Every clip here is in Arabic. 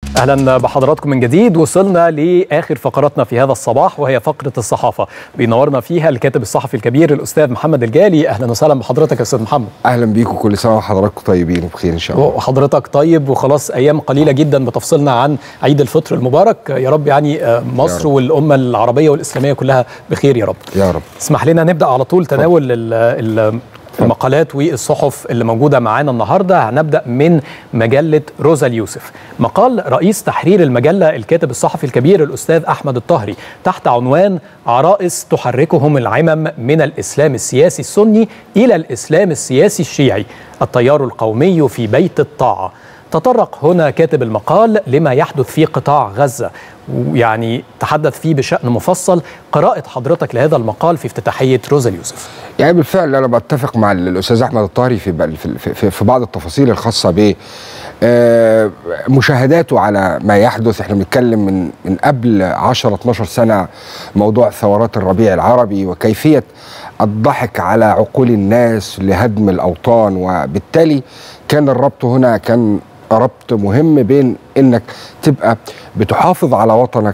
أهلا بحضراتكم من جديد. وصلنا لآخر فقراتنا في هذا الصباح، وهي فقرة الصحافة بينورنا فيها الكاتب الصحفي الكبير الأستاذ محمد الجالي. أهلا وسهلا بحضرتك يا أستاذ محمد. أهلا بيكم، كل سنة وحضراتكم طيبين وبخير إن شاء الله. وحضرتك طيب، وخلاص أيام قليلة جدا بتفصلنا عن عيد الفطر المبارك. يا رب يعني مصر رب. والأمة العربية والإسلامية كلها بخير يا رب. يا رب. اسمح لنا نبدأ على طول تناول المقالات والصحف اللي موجودة معانا النهاردة. هنبدأ من مجلة روزا اليوسف. مقال رئيس تحرير المجلة الكاتب الصحفي الكبير الأستاذ أحمد الطهري تحت عنوان عرائس تحركهم العمم من الإسلام السياسي السني إلى الإسلام السياسي الشيعي، التيار القومي في بيت الطاعة. تطرق هنا كاتب المقال لما يحدث في قطاع غزة، يعني تحدث فيه بشأن مفصل. قراءة حضرتك لهذا المقال في افتتاحية روزا اليوسف. يعني بالفعل أنا بتفق مع الأستاذ أحمد الطهري في بعض التفاصيل الخاصة ب مشاهداته على ما يحدث. احنا بنتكلم من قبل 10-12 سنة موضوع ثورات الربيع العربي وكيفية الضحك على عقول الناس لهدم الأوطان، وبالتالي كان الربط هنا كان ربط مهم بين انك تبقى بتحافظ على وطنك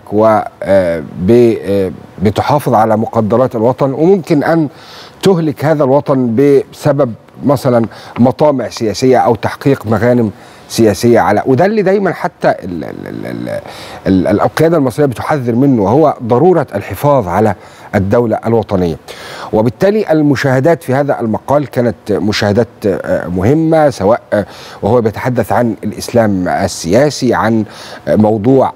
وبتحافظ على مقدرات الوطن، وممكن ان تهلك هذا الوطن بسبب مثلا مطامع سياسية او تحقيق مغانم سياسية وده اللي دايما حتى القيادة المصرية بتحذر منه، وهو ضرورة الحفاظ على الدولة الوطنية. وبالتالي المشاهدات في هذا المقال كانت مشاهدات مهمة، سواء وهو بيتحدث عن الإسلام السياسي، عن موضوع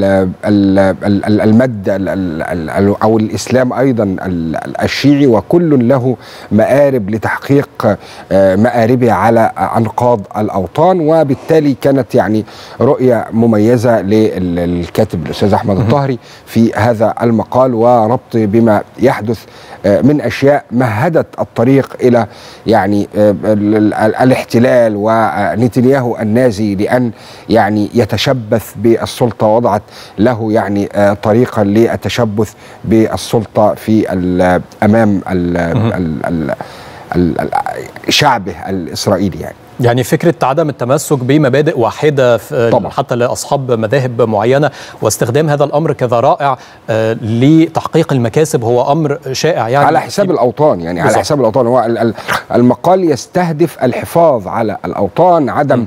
المد أو الإسلام أيضا الشيعي، وكل له مآرب لتحقيق مآربه على أنقاض الأوطان. وبالتالي كانت يعني رؤية مميزة للكاتب الأستاذ أحمد الطهري في هذا المقال، وربط بما يحدث من أشياء مهدت الطريق إلى يعني الاحتلال ونتنياهو النازي لأن يعني يتشبث بالسلطة، وضعت له يعني طريقا للتشبث بالسلطة في أمام شعبه الإسرائيلي. يعني فكرة عدم التمسك بمبادئ واحدة طبعا. حتى لأصحاب مذاهب معينة، واستخدام هذا الأمر كذرائع لتحقيق المكاسب هو أمر شائع يعني على حساب الأوطان. يعني بالزبط. على حساب الأوطان. هو المقال يستهدف الحفاظ على الأوطان، عدم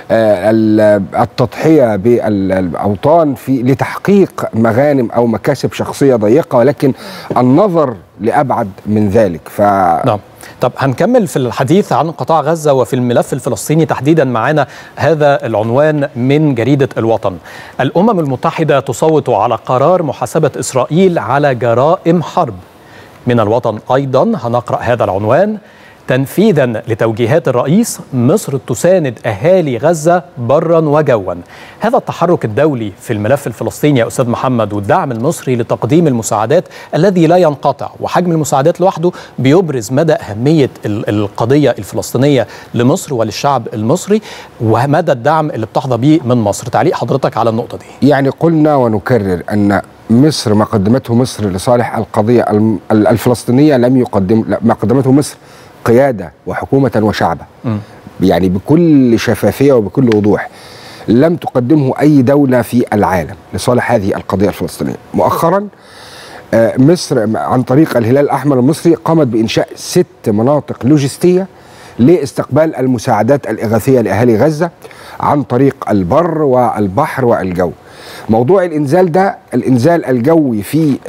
التضحية بالأوطان لتحقيق مغانم أو مكاسب شخصية ضيقة، ولكن النظر لأبعد من ذلك. نعم. طب هنكمل في الحديث عن قطاع غزة وفي الملف الفلسطيني تحديدا. معنا هذا العنوان من جريدة الوطن: الأمم المتحدة تصوت على قرار محاسبة إسرائيل على جرائم حرب. من الوطن أيضا هنقرأ هذا العنوان: تنفيذا لتوجيهات الرئيس، مصر تساند أهالي غزة برا وجوا. هذا التحرك الدولي في الملف الفلسطيني يا أستاذ محمد، والدعم المصري لتقديم المساعدات الذي لا ينقطع، وحجم المساعدات لوحده بيبرز مدى أهمية القضية الفلسطينية لمصر وللشعب المصري، ومدى الدعم اللي بتحظى به من مصر. تعليق حضرتك على النقطة دي؟ يعني قلنا ونكرر أن مصر ما قدمته مصر لصالح القضية الفلسطينية ما قدمته مصر قيادة وحكومة وشعبا، يعني بكل شفافية وبكل وضوح لم تقدمه أي دولة في العالم لصالح هذه القضية الفلسطينية. مؤخرا مصر عن طريق الهلال الأحمر المصري قامت بإنشاء 6 مناطق لوجستية لاستقبال المساعدات الإغاثية لأهالي غزة عن طريق البر والبحر والجو. موضوع الإنزال ده، الإنزال الجوي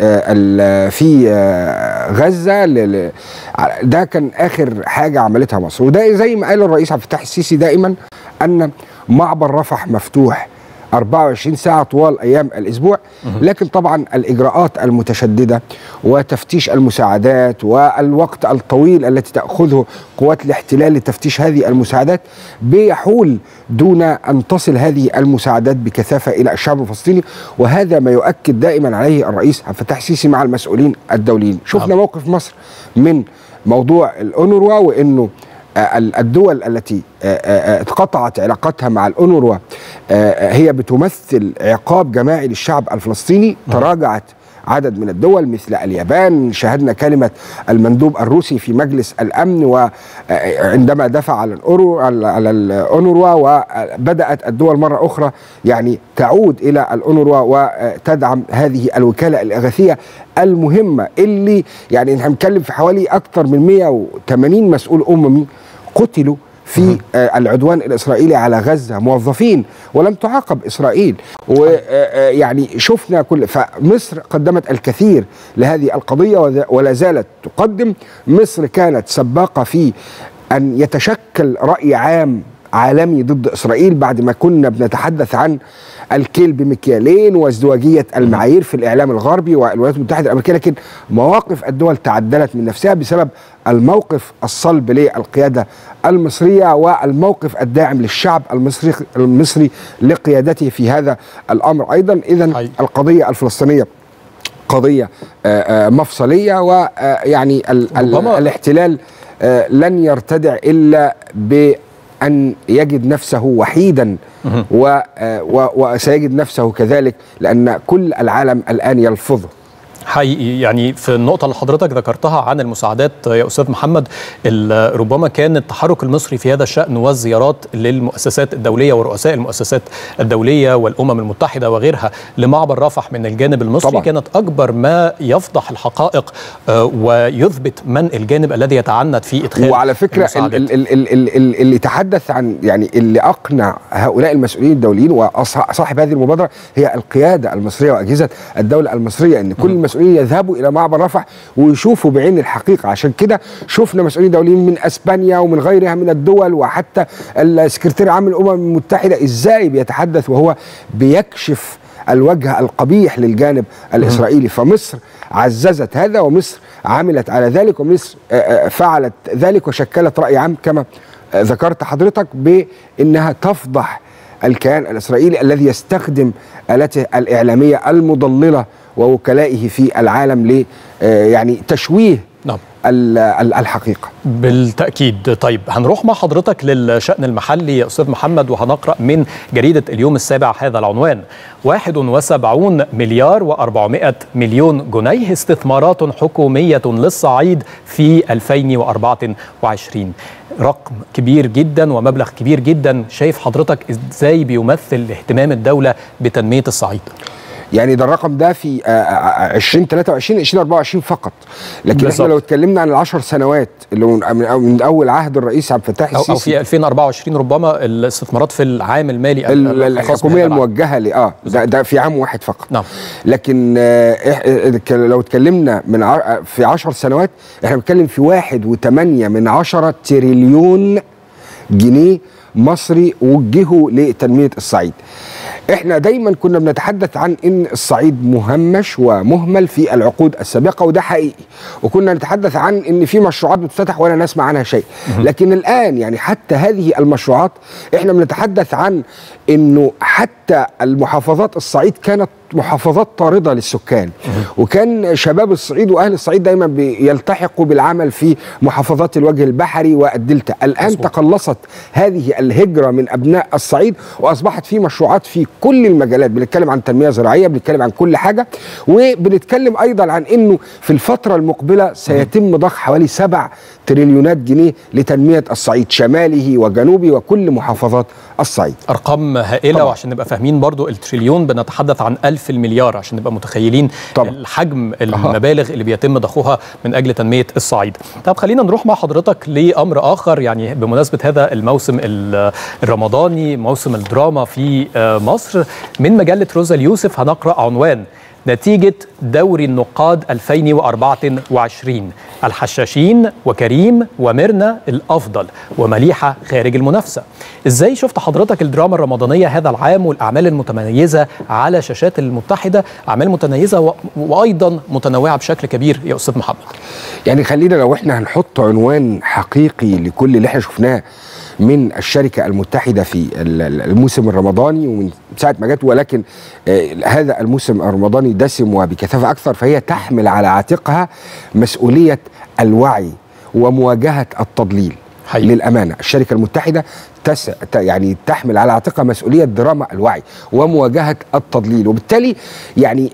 في غزة، ده كان آخر حاجة عملتها مصر. وده زي ما قال الرئيس عبد الفتاح السيسي دائما أن معبر رفح مفتوح 24 ساعة طوال أيام الأسبوع، لكن طبعا الإجراءات المتشددة وتفتيش المساعدات والوقت الطويل التي تأخذه قوات الاحتلال لتفتيش هذه المساعدات بيحول دون أن تصل هذه المساعدات بكثافة إلى الشعب الفلسطيني. وهذا ما يؤكد دائما عليه الرئيس عبد الفتاح السيسي مع المسؤولين الدوليين. شفنا موقف مصر من موضوع الأونروا، وإنه الدول التي اتقطعت علاقتها مع الأونروا هي بتمثل عقاب جماعي للشعب الفلسطيني، تراجعت عدد من الدول مثل اليابان. شاهدنا كلمة المندوب الروسي في مجلس الأمن وعندما دفع على الأونروا، وبدأت الدول مرة أخرى يعني تعود إلى الأونروا وتدعم هذه الوكالة الإغاثية المهمة، اللي يعني هنتكلم في حوالي أكثر من 180 مسؤول أممي قتلوا في العدوان الإسرائيلي على غزة، موظفين، ولم تعاقب إسرائيل. ويعني شفنا فمصر قدمت الكثير لهذه القضية ولا زالت تقدم. مصر كانت سباقة في أن يتشكل رأي عام عالمي ضد إسرائيل بعد ما كنا بنتحدث عن الكيل بمكيالين وازدواجية المعايير في الإعلام الغربي والولايات المتحدة الأمريكية، لكن مواقف الدول تعدلت من نفسها بسبب الموقف الصلب للقيادة المصرية والموقف الداعم للشعب المصري لقيادته في هذا الأمر أيضا. إذن القضية الفلسطينية قضية مفصلية، ويعني الاحتلال لن يرتدع إلا أن يجد نفسه وحيدا وسيجد نفسه كذلك، لأن كل العالم الآن يلفظه. حقيقي يعني في النقطة اللي حضرتك ذكرتها عن المساعدات يا أستاذ محمد، ربما كان التحرك المصري في هذا الشأن والزيارات للمؤسسات الدولية ورؤساء المؤسسات الدولية والأمم المتحدة وغيرها لمعبر رفح من الجانب المصري طبعا كانت أكبر ما يفضح الحقائق ويثبت من الجانب الذي يتعنت في إدخال. وعلى فكرة اللي تحدث عن يعني اللي أقنع هؤلاء المسؤولين الدوليين وصاحب هذه المبادرة هي القيادة المصرية وأجهزة الدولة المصرية، أن كل المسؤولين يذهبوا إلى معبر رفح ويشوفوا بعين الحقيقة. عشان كده شفنا مسؤولين دوليين من أسبانيا ومن غيرها من الدول، وحتى السكرتير العام للأمم المتحدة إزاي بيتحدث وهو بيكشف الوجه القبيح للجانب الإسرائيلي. فمصر عززت هذا، ومصر عملت على ذلك، ومصر فعلت ذلك وشكلت رأي عام كما ذكرت حضرتك بأنها تفضح الكيان الإسرائيلي الذي يستخدم آلاته الإعلامية المضللة ووكلائه في العالم ل يعني تشويه الحقيقة. بالتأكيد. طيب هنروح مع حضرتك للشأن المحلي يا أستاذ محمد، وهنقرأ من جريدة اليوم السابع هذا العنوان: 71 مليار و400 مليون جنيه استثمارات حكومية للصعيد في 2024. رقم كبير جدا ومبلغ كبير جدا. شايف حضرتك ازاي بيمثل اهتمام الدولة بتنمية الصعيد؟ يعني ده الرقم ده في 2023 2024 فقط، لكن بالزبط. احنا لو اتكلمنا عن ال10 سنوات اللي من اول عهد الرئيس عبد الفتاح السيسي او في 2024 ربما الاستثمارات في العام المالي الحكوميه الموجهه ده في عام واحد فقط. نعم. لكن لو اتكلمنا في 10 سنوات احنا بنتكلم في 1.8 تريليون جنيه مصري وجهوا لتنمية الصعيد. احنا دايما كنا بنتحدث عن ان الصعيد مهمش ومهمل في العقود السابقة، وده حقيقي، وكنا نتحدث عن ان في مشروعات بتفتح ولا نسمع عنها شيء. لكن الان يعني حتى هذه المشروعات احنا بنتحدث عن انه حتى المحافظات الصعيد كانت محافظات طاردة للسكان، وكان شباب الصعيد وأهل الصعيد دايما بيلتحقوا بالعمل في محافظات الوجه البحري والدلتا. الآن تقلصت هذه الهجرة من أبناء الصعيد وأصبحت في مشروعات في كل المجالات. بنتكلم عن تنمية زراعية، بنتكلم عن كل حاجة، وبنتكلم أيضا عن أنه في الفترة المقبلة سيتم ضخ حوالي 7 تريليونات جنيه لتنمية الصعيد شماله وجنوبه وكل محافظات الصعيد. أرقام هائلة طبعا. وعشان نبقى فاهمين برضو التريليون بنتحدث عن 1000 المليار عشان نبقى متخيلين طبعا الحجم المبالغ اللي بيتم ضخها من أجل تنمية الصعيد. طب خلينا نروح مع حضرتك لأمر آخر، يعني بمناسبة هذا الموسم الرمضاني، موسم الدراما في مصر. من مجلة روزا اليوسف هنقرأ عنوان: نتيجة دوري النقاد 2024، الحشاشين وكريم وميرنا الأفضل ومليحة خارج المنافسة. إزاي شفت حضرتك الدراما الرمضانية هذا العام والأعمال المتميزة على شاشات المتحدة؟ أعمال متميزة وأيضا متنوعة بشكل كبير يا أستاذ محمد. يعني خلينا لو احنا هنحط عنوان حقيقي لكل اللي احنا شفناه من الشركة المتحدة في الموسم الرمضاني ومن ساعة ما جت، ولكن هذا الموسم الرمضاني دسم وبكثافة أكثر، فهي تحمل على عاتقها مسؤولية الوعي ومواجهة التضليل. للأمانة الشركة المتحدة يعني تحمل على عاتقها مسؤوليه دراما الوعي ومواجهه التضليل، وبالتالي يعني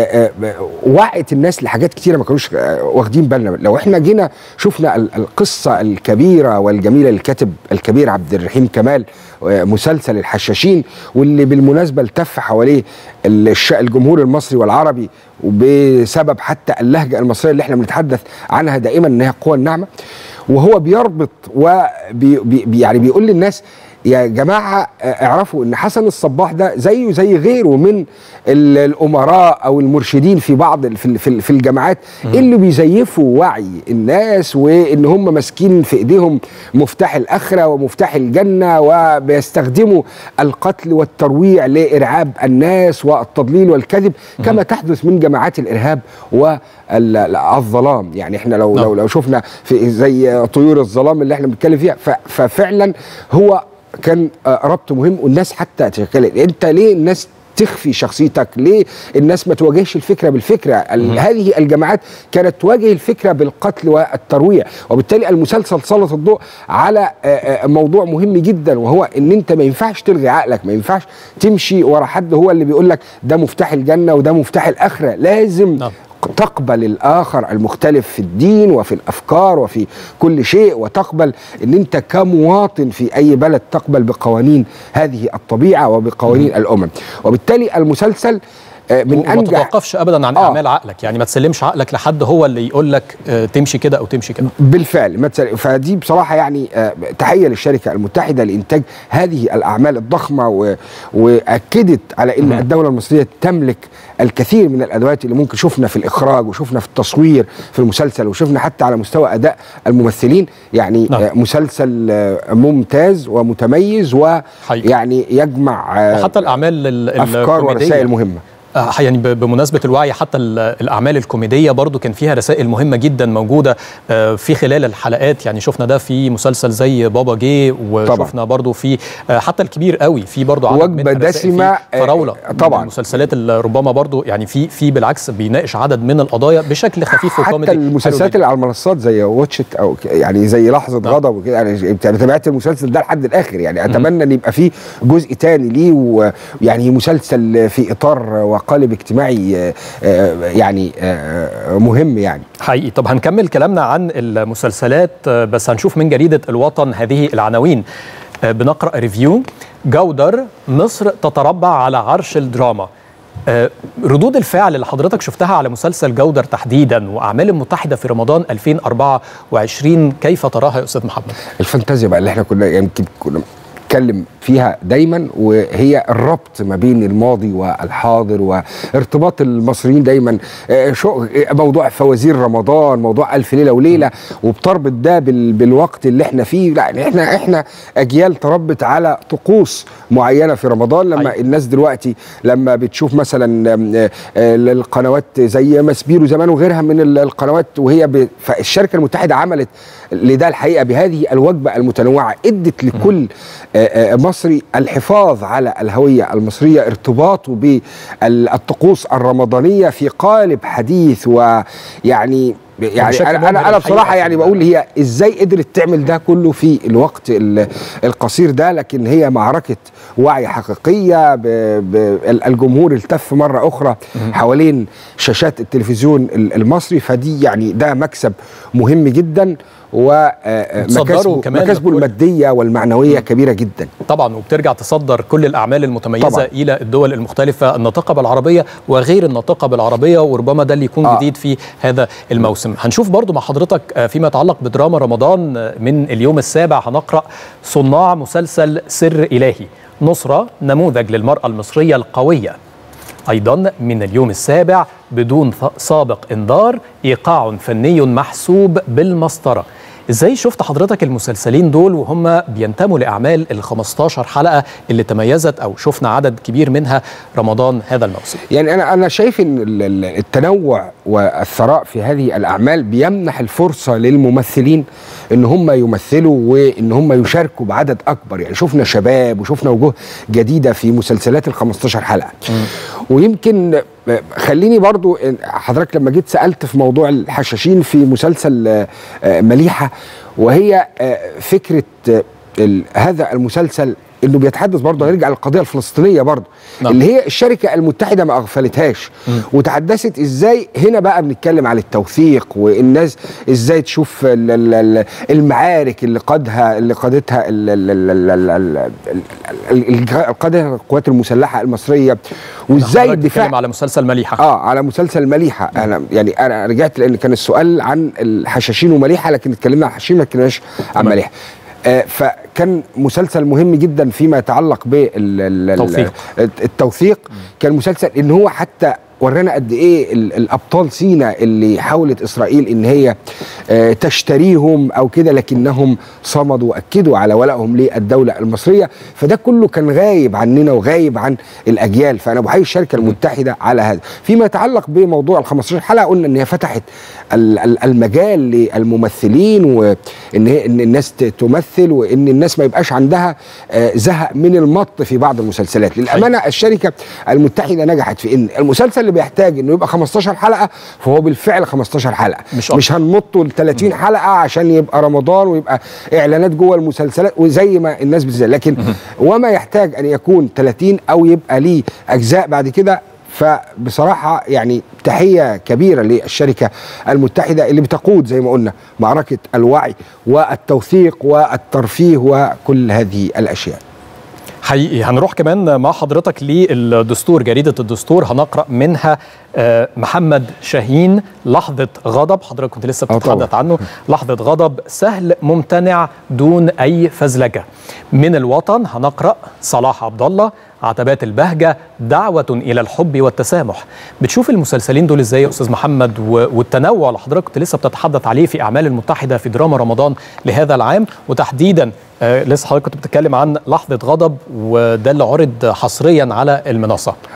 وعت الناس لحاجات كتيره ما كانوش واخدين بالنا. لو احنا جينا شفنا القصه الكبيره والجميله للكاتب الكبير عبد الرحيم كمال، مسلسل الحشاشين، واللي بالمناسبه التف حواليه الجمهور المصري والعربي، وبسبب حتى اللهجه المصريه اللي احنا بنتحدث عنها دائما انها القوه الناعمه، وهو بيربط يعني بيقول للناس يا جماعه اعرفوا ان حسن الصباح ده زيه زي غيره من الامراء او المرشدين في بعض في الجامعات اللي بيزيفوا وعي الناس، وان هم ماسكين في ايديهم مفتاح الاخره ومفتاح الجنه، وبيستخدموا القتل والترويع لارعاب الناس والتضليل والكذب كما تحدث من جماعات الارهاب والظلام. يعني احنا لو شفنا في زي طيور الظلام اللي احنا بنتكلم فيها، ففعلا هو كان ربط مهم. والناس حتى تتكلم انت ليه الناس تخفي شخصيتك؟ ليه الناس ما تواجهش الفكره بالفكره؟ هذه الجماعات كانت تواجه الفكره بالقتل والترويع، وبالتالي المسلسل سلط الضوء على موضوع مهم جدا، وهو ان انت ما ينفعش تلغي عقلك، ما ينفعش تمشي ورا حد هو اللي بيقول لك ده مفتاح الجنه وده مفتاح الاخره. لازم تقبل الآخر المختلف في الدين وفي الأفكار وفي كل شيء، وتقبل أن أنت كمواطن في أي بلد تقبل بقوانين هذه الطبيعة وبقوانين الأمم. وبالتالي المسلسل من أنجح، ما تتوقفش أبدا عن أعمال عقلك، يعني ما تسلمش عقلك لحد هو اللي يقول لك تمشي كده أو تمشي كده. بالفعل. فدي بصراحة يعني تحية للشركة المتحدة لإنتاج هذه الأعمال الضخمة، وأكدت على أن الدولة المصرية تملك الكثير من الأدوات اللي ممكن شفنا في الإخراج وشفنا في التصوير في المسلسل، وشفنا حتى على مستوى أداء الممثلين. يعني مسلسل ممتاز ومتميز، ويعني يجمع وحتى الأعمال أفكار ورسائل مهمة. يعني بمناسبة الوعي، حتى الأعمال الكوميدية برضو كان فيها رسائل مهمة جدا موجودة في خلال الحلقات. يعني شفنا ده في مسلسل زي بابا جه، وشفنا برضو في حتى الكبير قوي في برضو وجبة دسمة فراولة. طبعا المسلسلات اللي ربما برضو يعني في بالعكس بيناقش عدد من القضايا بشكل خفيف وكوميدي. حتى المسلسلات اللي على المنصات زي واتشت او يعني زي لحظة غضب وكده، يعني تابعت المسلسل ده لحد الآخر. يعني أتمنى أن يبقى فيه جزء تاني ليه، ويعني مسلسل في إطار قالب اجتماعي يعني مهم يعني حقيقي. طب هنكمل كلامنا عن المسلسلات، بس هنشوف من جريدة الوطن هذه العناوين. بنقرأ ريفيو: جودر، مصر تتربع على عرش الدراما. ردود الفعل اللي حضرتك شفتها على مسلسل جودر تحديدا وأعمال المتحدة في رمضان 2024 كيف تراها يا أستاذ محمد؟ الفانتازيا بقى اللي احنا يمكن كنا نتكلم فيها دايما، وهي الربط ما بين الماضي والحاضر وارتباط المصريين دايما. موضوع فوازير رمضان، موضوع ألف ليلة وليلة، وبتربط ده بالوقت اللي احنا فيه. لا احنا أجيال تربت على طقوس معينة في رمضان. لما الناس دلوقتي لما بتشوف مثلا القنوات زي مسبيرو زمان وغيرها من القنوات، فالشركة المتحدة عملت لده الحقيقة بهذه الوجبة المتنوعة، ادت لكل مصري الحفاظ على الهوية المصرية، ارتباطه بالطقوس الرمضانية في قالب حديث. ويعني انا بصراحه يعني بقول هي ازاي قدرت تعمل ده كله في الوقت القصير ده، لكن هي معركه وعي حقيقيه. الجمهور التف مره اخرى حوالين شاشات التلفزيون المصري، فدي يعني ده مكسب مهم جدا، ومكاسبه الماديه والمعنويه كبيره جدا طبعا. وبترجع تصدر كل الاعمال المتميزه طبعا الى الدول المختلفه الناطقه بالعربيه وغير الناطقه بالعربيه، وربما ده اللي يكون جديد في هذا الموسم. هنشوف برضو مع حضرتك فيما يتعلق بدراما رمضان من اليوم السابع. هنقرأ: صناع مسلسل سر إلهي، نصرة نموذج للمرأة المصرية القوية. أيضا من اليوم السابع: بدون سابق إنذار، إيقاع فني محسوب بالمسطرة. ازاي شفت حضرتك المسلسلين دول وهم بينتموا لأعمال ال15 حلقة اللي تميزت أو شفنا عدد كبير منها رمضان هذا الموسم؟ يعني أنا شايف إن التنوع والثراء في هذه الأعمال بيمنح الفرصة للممثلين إن هم يمثلوا وإن هم يشاركوا بعدد أكبر. يعني شفنا شباب وشفنا وجوه جديدة في مسلسلات ال15 حلقة. ويمكن خليني برضو حضرتك لما جيت سألت في موضوع الحشاشين في مسلسل مليحة، وهي فكرة هذا المسلسل انه بيتحدث برضه، هنرجع للقضيه الفلسطينيه برضه نعم. اللي هي الشركه المتحده ما اغفلتهاش، وتحدثت ازاي. هنا بقى بنتكلم على التوثيق، والناس ازاي تشوف المعارك اللي قادتها القوات المسلحه المصريه، وازاي الدفاع على مسلسل مليحه. على مسلسل مليحه. انا رجعت لان كان السؤال عن الحشاشين ومليحه، لكن اتكلمنا عن الحشاشين ما اتكلمناش عن مليحه. فكان مسلسل مهم جدا فيما يتعلق بالتوثيق. كان مسلسل ان هو حتى ورانا قد ايه الابطال سينا اللي حاولت اسرائيل ان هي تشتريهم او كده، لكنهم صمدوا واكدوا على ولائهم للدوله المصريه. فده كله كان غايب عننا وغايب عن الاجيال. فانا بحيي الشركه المتحده على هذا. فيما يتعلق بموضوع ال 15 حلقه، قلنا ان هي فتحت المجال للممثلين، وان الناس تمثل، وان الناس ما يبقاش عندها زهق من المط في بعض المسلسلات. للامانه الشركه المتحده نجحت في ان المسلسل اللي بيحتاج انه يبقى 15 حلقه فهو بالفعل 15 حلقه، مش هنمطه ل 30 حلقه عشان يبقى رمضان ويبقى اعلانات جوه المسلسلات وزي ما الناس بتزعل. لكن وما يحتاج ان يكون 30 او يبقى ليه اجزاء بعد كده. فبصراحة يعني تحية كبيرة للشركة المتحدة اللي بتقود زي ما قلنا معركة الوعي والتوثيق والترفيه وكل هذه الأشياء. حقيقي هنروح كمان مع حضرتك للدستور، جريدة الدستور، هنقرأ منها محمد شاهين لحظة غضب. حضرتك كنت لسه بتتحدث عنه. لحظة غضب سهل ممتنع دون أي فزلكة. من الوطن هنقرأ صلاح عبد الله عتبات البهجة دعوة إلى الحب والتسامح. بتشوف المسلسلين دول إزاي يا أستاذ محمد، والتنوع اللي حضرتك كنت لسه بتتحدث عليه في أعمال المتحدة في دراما رمضان لهذا العام، وتحديدا لسه حضرتك كنت بتتكلم عن لحظة غضب، وده اللي عرض حصريا على المنصة.